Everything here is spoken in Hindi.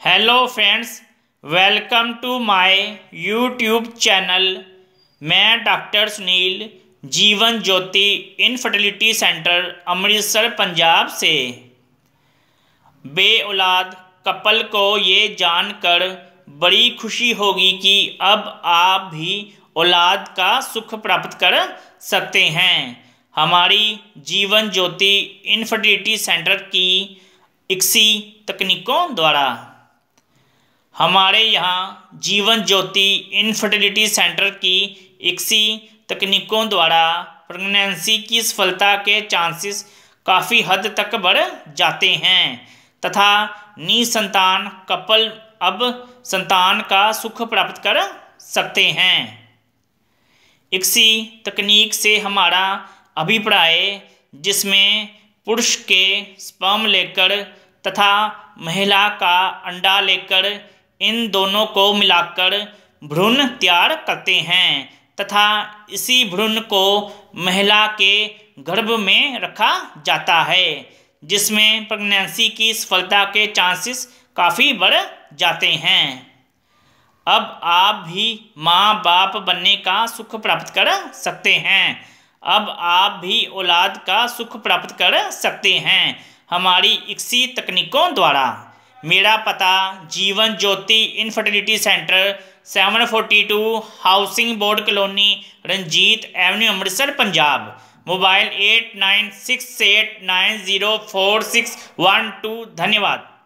Hello friends, welcome to my YouTube channel. मैं doctor Sunil, Jeevan Jyoti infertility centre Amritsar Punjab से। बे औलाद कपल को ये जानकर बड़ी खुशी होगी कि अब आप भी औलाद का सुख प्राप्त कर सकते हैं। हमारी जीवन ज्योति इनफर्टिलिटी सेंटर की इक्सी तकनीकों द्वारा हमारे यहाँ जीवन ज्योति इनफर्टिलिटी सेंटर की इक्सी तकनीकों द्वारा प्रेगनेंसी की सफलता के चांसेस काफ़ी हद तक बढ़ जाते हैं तथा निसंतान कपल अब संतान का सुख प्राप्त कर सकते हैं। इक्सी तकनीक से हमारा अभिप्राय जिसमें पुरुष के स्पर्म लेकर तथा महिला का अंडा लेकर इन दोनों को मिलाकर भ्रूण तैयार करते हैं तथा इसी भ्रूण को महिला के गर्भ में रखा जाता है, जिसमें प्रेगनेंसी की सफलता के चांसेस काफ़ी बढ़ जाते हैं। अब आप भी माँ बाप बनने का सुख प्राप्त कर सकते हैं। अब आप भी औलाद का सुख प्राप्त कर सकते हैं हमारी इक्सी तकनीकों द्वारा। मेरा पता Jeevan Jyoti infertility centre 742 housing board colony Ranjit avenue Amritsar Punjab. Mobile 8968904612। धन्यवाद।